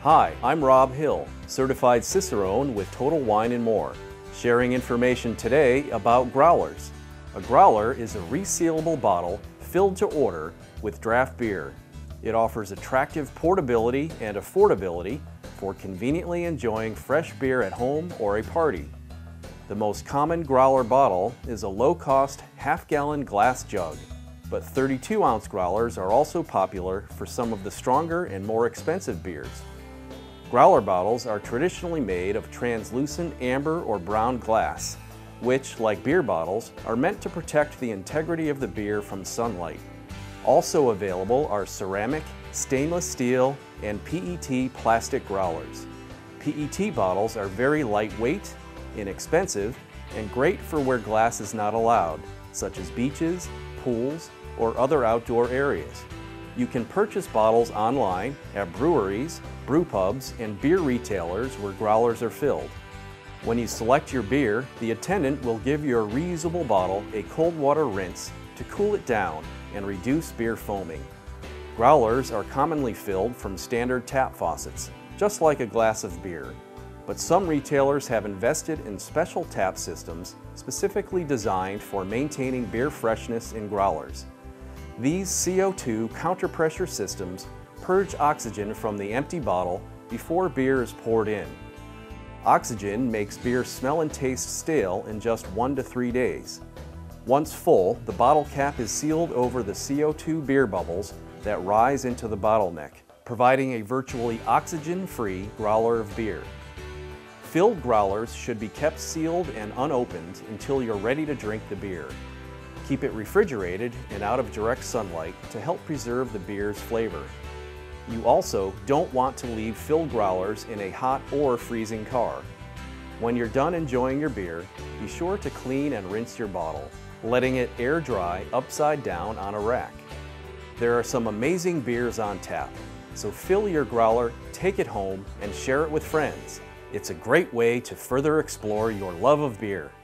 Hi, I'm Rob Hill, certified Cicerone with Total Wine & More, sharing information today about growlers. A growler is a resealable bottle filled to order with draft beer. It offers attractive portability and affordability for conveniently enjoying fresh beer at home or a party. The most common growler bottle is a low-cost half-gallon glass jug, but 32-ounce growlers are also popular for some of the stronger and more expensive beers. Growler bottles are traditionally made of translucent amber or brown glass, which, like beer bottles, are meant to protect the integrity of the beer from sunlight. Also available are ceramic, stainless steel, and PET plastic growlers. PET bottles are very lightweight, inexpensive, and great for where glass is not allowed, such as beaches, pools, or other outdoor areas. You can purchase bottles online at breweries, brew pubs, and beer retailers where growlers are filled. When you select your beer, the attendant will give your reusable bottle a cold water rinse to cool it down and reduce beer foaming. Growlers are commonly filled from standard tap faucets, just like a glass of beer. But some retailers have invested in special tap systems specifically designed for maintaining beer freshness in growlers. These CO2 counterpressure systems purge oxygen from the empty bottle before beer is poured in. Oxygen makes beer smell and taste stale in just 1 to 3 days. Once full, the bottle cap is sealed over the CO2 beer bubbles that rise into the bottleneck, providing a virtually oxygen-free growler of beer. Filled growlers should be kept sealed and unopened until you're ready to drink the beer. Keep it refrigerated and out of direct sunlight to help preserve the beer's flavor. You also don't want to leave filled growlers in a hot or freezing car. When you're done enjoying your beer, be sure to clean and rinse your bottle, letting it air dry upside down on a rack. There are some amazing beers on tap, so fill your growler, take it home, and share it with friends. It's a great way to further explore your love of beer.